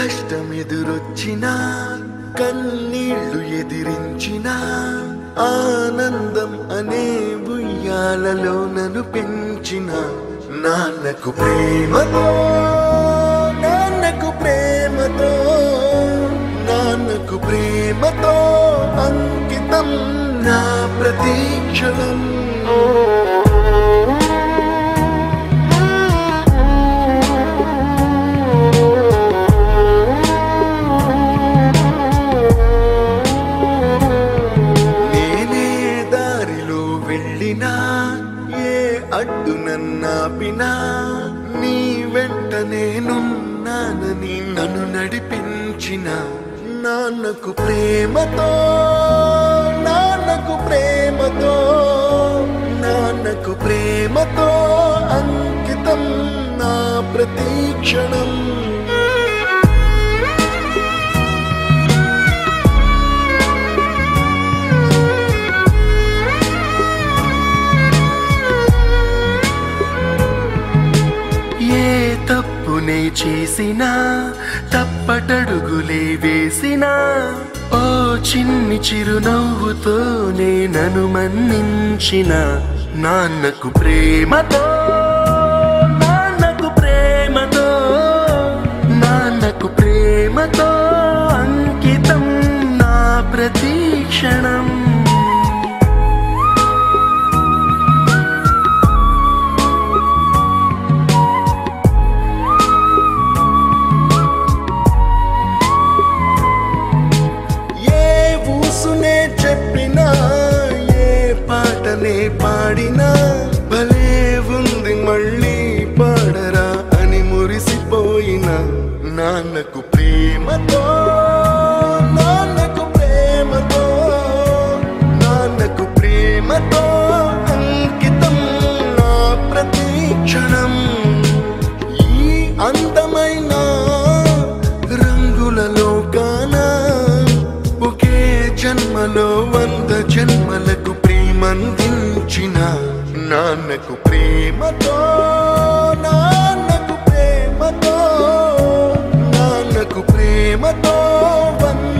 కష్టమెదురొచ్చినా కన్నీళ్లు ఎదిరించినా ఆనందం అనే ఉయ్యాలలో నన్ను పెంచిన నాన్నకు ప్రేమతో నాన్నకు ప్రేమతో నాన్నకు ప్రేమతో అంకితం నా ప్రతీక్షణం. నేనే దారిలో వెళ్ళినా ఏ అడ్డు నన్నాపినా నీ వెంట నేనున్నానని నన్ను నడిపించిన నాన్నకు ప్రేమతో నాన్నకు ప్రేమతో నాన్నకు ప్రేమతో అంకితం నా ప్రతీక్షణం. ఏ తప్పునే చేసినా తప్పటడుగులే వేసినా ఓ చిన్ని చిరునవ్వుతోనే నన్ను మన్నించిన నాన్నకు ప్రేమతో నాన్నకు ప్రేమతో నాన్నకు ప్రేమతో అంకితం నా ప్రతీక్షణం. చెప్పినా ఏ పాటనే పాడినా భలే ఉంది మళ్ళీ పాడరా అని మురిసిపోయిన నాన్నకు ప్రేమతో నాన్నకు ప్రేమతో నాన్నకు ప్రేమతో అంకితం నా ప్రతీక్షణం. ఈ అందమైన రంగుల లోకాన ఒకే జన్మలో 100 జన్మలకు ప్రేమందించిన నాన్నకు ప్రేమతో నాన్నకు ప్రేమతో నాన్నకు ప్రేమతో